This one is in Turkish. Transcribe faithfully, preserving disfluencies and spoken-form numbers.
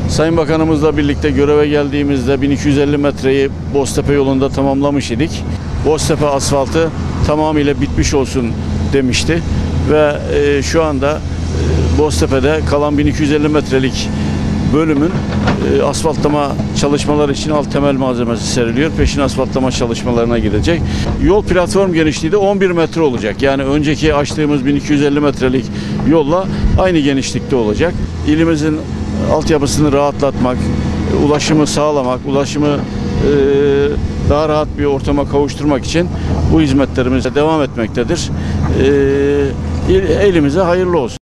Sayın Bakanımızla birlikte göreve geldiğimizde bin iki yüz elli metreyi Boztepe yolunda tamamlamış idik. Boztepe asfaltı tamamıyla bitmiş olsun demişti ve e, şu anda e, Boztepe'de kalan bin iki yüz elli metrelik bölümün e, asfaltlama çalışmaları için alt temel malzemesi seriliyor. Peşin asfaltlama çalışmalarına girecek. Yol platform genişliği de on bir metre olacak. Yani önceki açtığımız bin iki yüz elli metrelik yolla aynı genişlikte olacak. İlimizin altyapısını rahatlatmak, ulaşımı sağlamak, ulaşımı e, daha rahat bir ortama kavuşturmak için bu hizmetlerimize devam etmektedir. E, elimize hayırlı olsun.